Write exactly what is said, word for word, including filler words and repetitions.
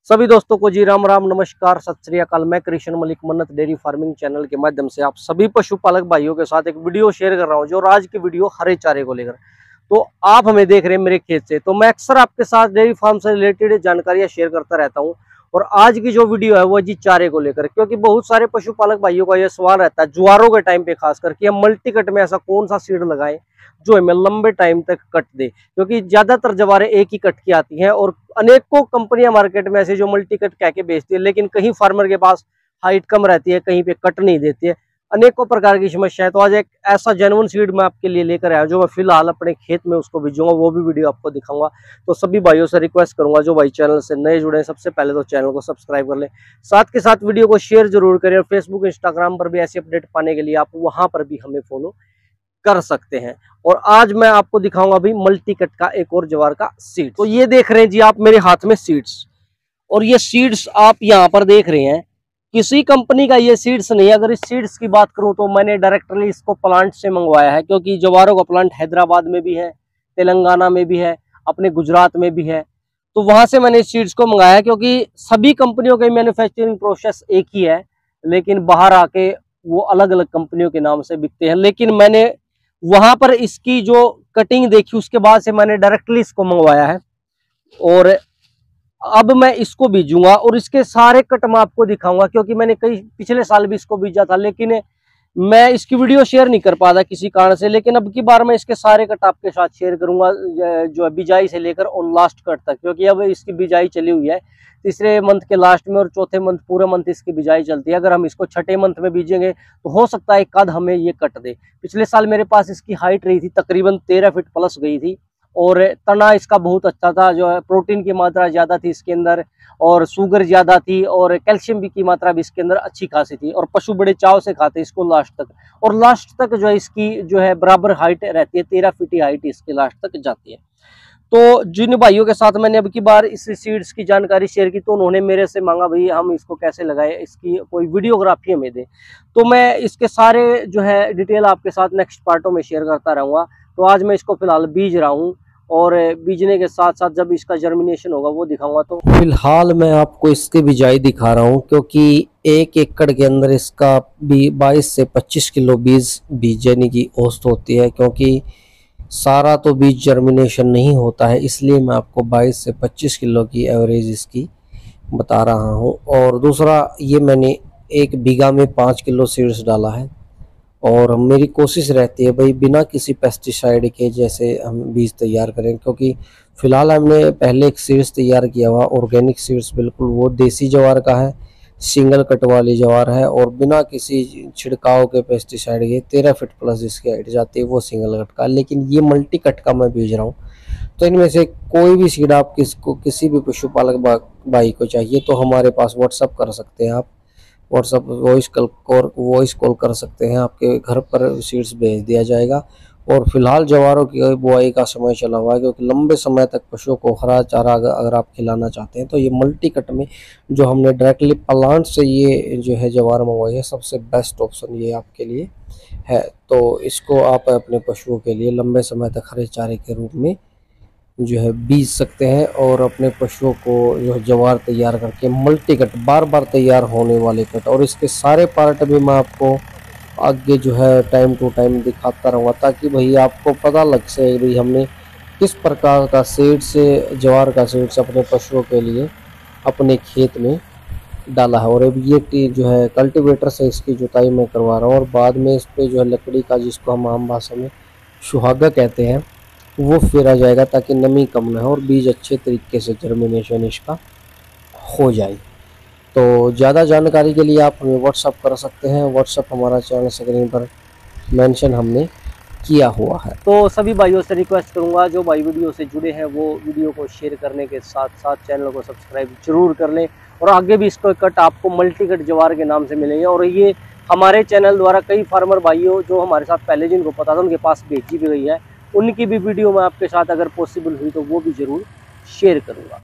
सभी दोस्तों को जी राम राम, नमस्कार, सत श्री अकाल। मैं कृष्ण मलिक मन्नत डेयरी फार्मिंग चैनल के माध्यम से आप सभी पशुपालक भाइयों के साथ एक वीडियो शेयर कर रहा हूं, जो आज की वीडियो हरे चारे को लेकर। तो आप हमें देख रहे हैं मेरे खेत से, तो मैं अक्सर आपके साथ डेयरी फार्म से रिलेटेड जानकारियां शेयर करता रहता हूं। और आज की जो वीडियो है वो जी चारे को लेकर, क्योंकि बहुत सारे पशुपालक भाइयों का यह सवाल रहता है ज्वारों के टाइम पे खास करके, हम मल्टी कट में ऐसा कौन सा सीड लगाएं जो हमें लंबे टाइम तक कट दे, क्योंकि ज्यादातर जवारें एक ही कट की आती हैं और अनेकों कंपनियां मार्केट में ऐसे जो मल्टी कट कह के बेचती है, लेकिन कहीं फार्मर के पास हाइट कम रहती है, कहीं पे कट नहीं देती है, अनेकों प्रकार की समस्या है। तो आज एक ऐसा जेन्युइन सीड मैं आपके लिए लेकर आया जो मैं फिलहाल अपने खेत में उसको बीजूंगा, वो भी वीडियो आपको दिखाऊंगा। तो सभी भाइयों से रिक्वेस्ट करूंगा जो भाई चैनल से नए जुड़े हैं, सबसे पहले तो चैनल को सब्सक्राइब कर लें, साथ के साथ वीडियो को शेयर जरूर करें। और फेसबुक इंस्टाग्राम पर भी ऐसी अपडेट पाने के लिए आप वहां पर भी हमें फॉलो कर सकते हैं। और आज मैं आपको दिखाऊंगा अभी मल्टी कट का एक और जवार का सीड। तो ये देख रहे हैं जी आप मेरे हाथ में सीड्स, और ये सीड्स आप यहाँ पर देख रहे हैं, किसी कंपनी का ये सीड्स नहीं है। अगर इस सीड्स की बात करूं तो मैंने डायरेक्टली इसको प्लांट से मंगवाया है, क्योंकि जवारों का प्लांट हैदराबाद में भी है, तेलंगाना में भी है, अपने गुजरात में भी है। तो वहां से मैंने इस सीड्स को मंगाया है, क्योंकि सभी कंपनियों के मैन्युफैक्चरिंग प्रोसेस एक ही है, लेकिन बाहर आके वो अलग अलग कंपनियों के नाम से बिकते हैं। लेकिन मैंने वहां पर इसकी जो कटिंग देखी, उसके बाद से मैंने डायरेक्टली इसको मंगवाया है और अब मैं इसको बीजूंगा। और इसके सारे कट मैं आपको दिखाऊंगा, क्योंकि मैंने कई पिछले साल भी इसको बीजा था, लेकिन मैं इसकी वीडियो शेयर नहीं कर पाता किसी कारण से। लेकिन अब की बार मैं इसके सारे कट आपके साथ शेयर करूंगा, जो है बिजाई से लेकर और लास्ट कट तक, क्योंकि अब इसकी बिजाई चली हुई है तीसरे मंथ के लास्ट में, और चौथे मंथ पूरे मंथ इसकी बिजाई चलती है। अगर हम इसको छठे मंथ में बीजेंगे तो हो सकता है कद हमें ये कट दे। पिछले साल मेरे पास इसकी हाइट रही थी तकरीबन तेरह फीट प्लस गई थी, और तना इसका बहुत अच्छा था, जो है प्रोटीन की मात्रा ज्यादा थी इसके अंदर, और शुगर ज्यादा थी, और कैल्शियम की मात्रा भी इसके अंदर अच्छी खासी थी, और पशु बड़े चाव से खाते इसको लास्ट तक। और लास्ट तक जो है इसकी जो है बराबर हाइट रहती है, तेरह फीट की हाइट इसकी लास्ट तक जाती है। तो जिन भाइयों के साथ मैंने अब की बार इस सीड्स की जानकारी शेयर की, तो उन्होंने मेरे से मांगा भाई हम इसको कैसे लगाए, इसकी कोई वीडियोग्राफी हमें दे। तो मैं इसके सारे जो है डिटेल आपके साथ नेक्स्ट पार्टों में शेयर करता रहूँगा। तो आज मैं इसको फिलहाल बीज रहा हूँ, और बीजने के साथ साथ जब इसका जर्मिनेशन होगा वो दिखाऊंगा। तो फिलहाल मैं आपको इसकी बिजाई दिखा रहा हूँ, क्योंकि एक एकड़ के अंदर इसका भी बाईस से पच्चीस किलो बीज बीजने की औसत होती है, क्योंकि सारा तो बीज जर्मिनेशन नहीं होता है, इसलिए मैं आपको बाईस से पच्चीस किलो की एवरेज इसकी बता रहा हूँ। और दूसरा, ये मैंने एक बीघा में पाँच किलो सीड्स डाला है, और मेरी कोशिश रहती है भाई बिना किसी पेस्टिसाइड के जैसे हम बीज तैयार करें, क्योंकि फ़िलहाल हमने पहले एक सीड्स तैयार किया हुआ ऑर्गेनिक सीड्स, बिल्कुल वो देसी जवार का है, सिंगल कट वाली जवार है, और बिना किसी छिड़काव के पेस्टिसाइड के तेरह फीट प्लस इसकी हाइट जाती है, वो सिंगल कट का। लेकिन ये मल्टी कट का मैं बीज रहा हूँ। तो इनमें से कोई भी सीड आप किसको किसी भी पशुपालक भाई को चाहिए तो हमारे पास व्हाट्सअप कर सकते हैं। आप WhatsApp voice call voice call कर सकते हैं, आपके घर पर सीड्स भेज दिया जाएगा। और फिलहाल जवारों की बुआई का समय चला हुआ है, क्योंकि लंबे समय तक पशुओं को हरा चारा अगर आप खिलाना चाहते हैं तो ये मल्टी कट में जो हमने डायरेक्टली प्लांट से ये जो है जवार मंगवाई है, सबसे बेस्ट ऑप्शन ये आपके लिए है। तो इसको आप अपने पशुओं के लिए लंबे समय तक हरे चारे के रूप में जो है बीज सकते हैं, और अपने पशुओं को जो है जवार तैयार करके मल्टी कट बार बार तैयार होने वाले कट, और इसके सारे पार्ट भी मैं आपको आगे जो है टाइम टू टाइम दिखाता रहूँगा, ताकि भाई आपको पता लग सके भाई हमने किस प्रकार का सीड से जवार का सीड्स अपने पशुओं के लिए अपने खेत में डाला है। और अब ये जो है कल्टीवेटर से इसकी जुताई मैं करवा रहा हूँ, और बाद में इस पर जो है लकड़ी का, जिसको हम आम भाषा में सुहागा कहते हैं, वो फेरा जाएगा, ताकि नमी कम ना हो और बीज अच्छे तरीके से जर्मिनेशन इसका हो जाए। तो ज़्यादा जानकारी के लिए आप हमें व्हाट्सअप कर सकते हैं। व्हाट्सअप हमारा चैनल स्क्रीन पर मेंशन हमने किया हुआ है। तो सभी भाइयों से रिक्वेस्ट करूंगा जो भाई वीडियो से जुड़े हैं वो वीडियो को शेयर करने के साथ साथ चैनल को सब्सक्राइब जरूर कर लें, और आगे भी इसको कट आपको मल्टी कट जवार के नाम से मिलेंगे। और ये हमारे चैनल द्वारा कई फार्मर भाइयों जो हमारे साथ पहले जिनको पता था उनके पास भेजी भी गई है, उनकी भी वीडियो मैं आपके साथ अगर पॉसिबल हुई तो वो भी जरूर शेयर करूँगा।